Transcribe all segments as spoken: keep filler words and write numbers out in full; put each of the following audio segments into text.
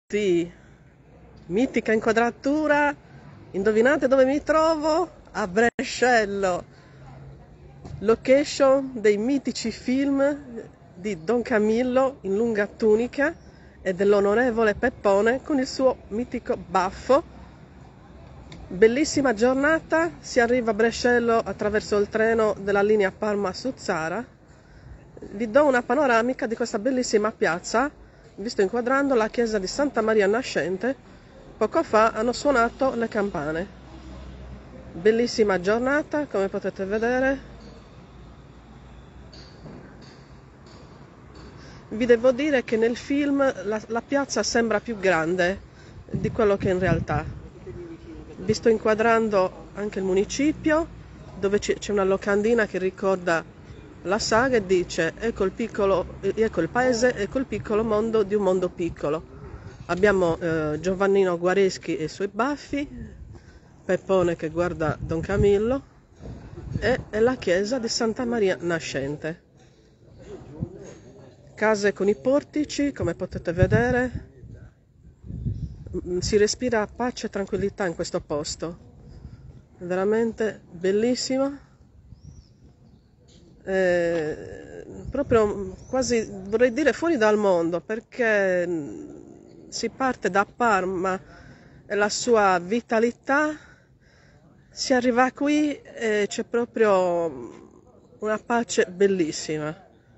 Sì, mitica inquadratura. Indovinate dove mi trovo? A Brescello, location dei mitici film di Don Camillo in lunga tunica e dell'onorevole Peppone con il suo mitico baffo. Bellissima giornata, si arriva a Brescello attraverso il treno della linea Parma-Suzzara. Vi do una panoramica di questa bellissima piazza. Vi sto inquadrando la chiesa di Santa Maria Nascente. Poco fa hanno suonato le campane. Bellissima giornata, come potete vedere. Vi devo dire che nel film la, la piazza sembra più grande di quello che è in realtà. Vi sto inquadrando anche il municipio, dove c'è una locandina che ricorda la saga e dice: ecco il, piccolo, ecco il paese, ecco il piccolo mondo di un mondo piccolo. Abbiamo eh, Giovannino Guareschi e i suoi baffi, Peppone che guarda Don Camillo e, e la chiesa di Santa Maria Nascente. Case con i portici, come potete vedere. Si respira pace e tranquillità in questo posto. È veramente bellissimo. Eh, proprio quasi, vorrei dire, fuori dal mondo, perché si parte da Parma e la sua vitalità, si arriva qui e c'è proprio una pace bellissima.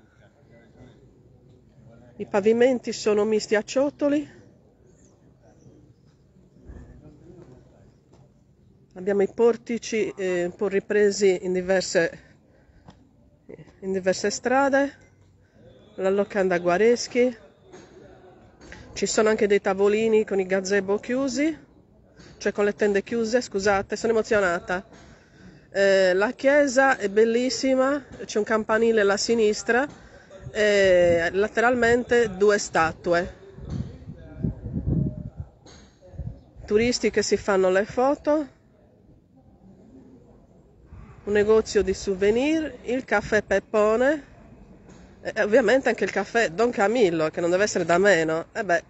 I pavimenti sono misti a ciottoli. Abbiamo i portici eh, un po' ripresi in diverse in diverse strade, la locanda Guareschi, ci sono anche dei tavolini con i gazebo chiusi, cioè con le tende chiuse, scusate, sono emozionata. Eh, la chiesa è bellissima, c'è un campanile alla sinistra e lateralmente due statue. Turisti che si fanno le foto. Un negozio di souvenir, il caffè Peppone e ovviamente anche il caffè Don Camillo, che non deve essere da meno. E beh,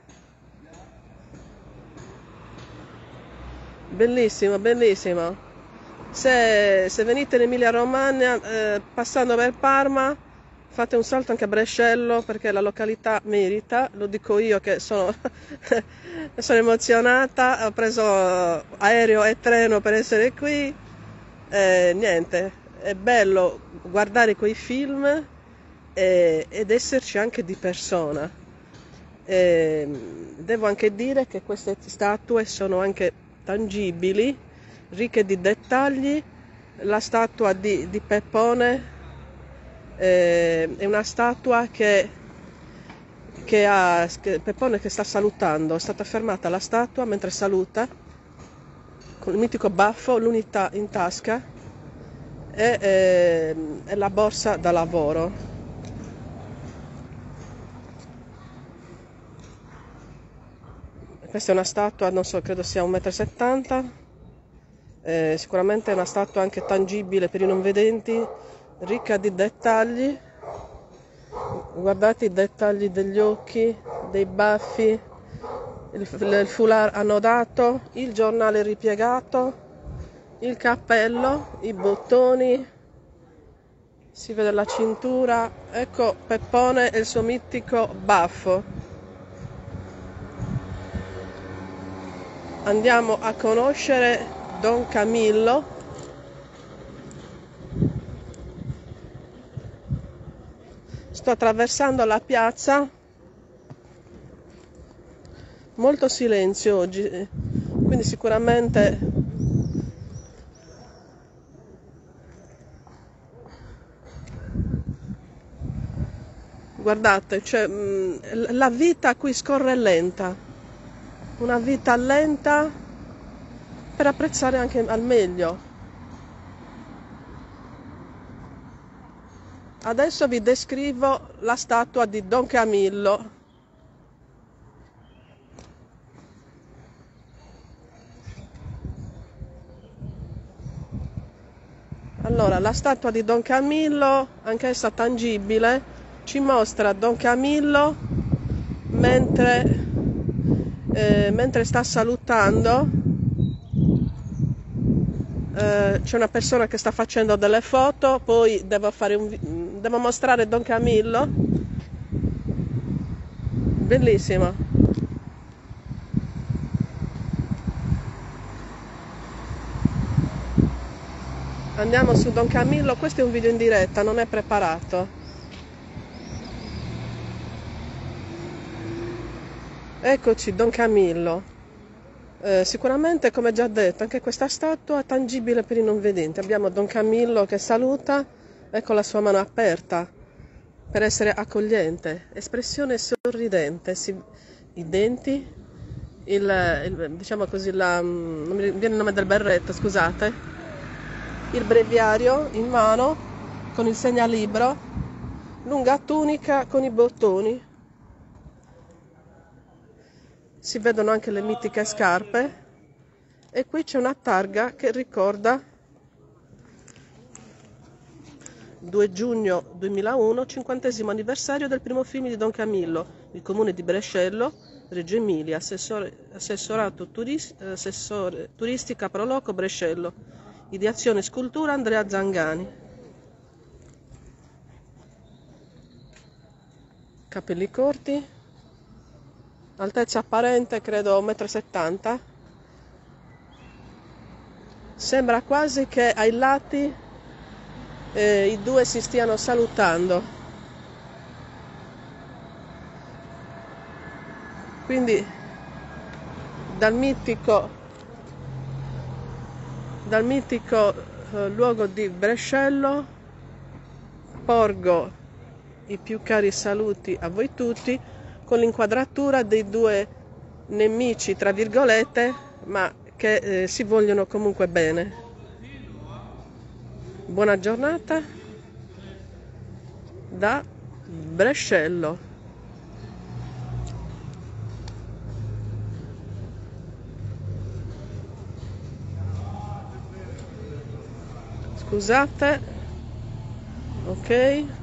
bellissimo, bellissimo. Se, se venite in Emilia Romagna eh, passando per Parma, fate un salto anche a Brescello, perché la località merita. Lo dico io che sono, sono emozionata, ho preso aereo e treno per essere qui. Eh, niente, è bello guardare quei film e, ed esserci anche di persona. Eh, devo anche dire che queste statue sono anche tangibili, ricche di dettagli. La statua di, di Peppone eh, è una statua che, che ha che, Peppone che sta salutando. È stata fermata la statua mentre saluta, con il mitico baffo, l'unità in tasca e, e, e la borsa da lavoro. Questa è una statua, non so, credo sia un metro e settanta, eh, sicuramente è una statua anche tangibile per i non vedenti, ricca di dettagli. Guardate i dettagli degli occhi, dei baffi, il, il foulard annodato, il giornale ripiegato, il cappello, i bottoni, si vede la cintura. Ecco Peppone e il suo mitico baffo. Andiamo a conoscere Don Camillo. Sto attraversando la piazza, molto silenzio oggi, quindi sicuramente guardate, cioè, mh, la vita qui scorre lenta, una vita lenta per apprezzare anche al meglio. Adesso vi descrivo la statua di Don Camillo. Allora, la statua di Don Camillo, anch'essa tangibile, ci mostra Don Camillo mentre eh, mentre sta salutando eh, c'è una persona che sta facendo delle foto, poi devo, fare un, devo mostrare Don Camillo, bellissimo. Andiamo su Don Camillo, questo è un video in diretta, non è preparato. Eccoci, Don Camillo. Eh, sicuramente, come già detto, anche questa statua è tangibile per i non vedenti. Abbiamo Don Camillo che saluta, ecco la sua mano aperta per essere accogliente, espressione sorridente, si, i denti, il, il, diciamo così, la, non mi viene il nome del berretto, scusate, il breviario in mano con il segnalibro, lunga tunica con i bottoni, si vedono anche le mitiche scarpe e qui c'è una targa che ricorda due giugno duemilauno, cinquantesimo anniversario del primo film di Don Camillo, il comune di Brescello, Reggio Emilia, assessore, assessorato turis, assessore turistica Proloco Brescello. Ideazione e scultura Andrea Zangani. Capelli corti, altezza apparente credo uno e settanta metri. Sembra quasi che ai lati eh, i due si stiano salutando. Quindi dal mitico dal mitico eh, luogo di Brescello porgo i più cari saluti a voi tutti con l'inquadratura dei due nemici tra virgolette, ma che eh, si vogliono comunque bene. Buona giornata da Brescello. Scusate, ok.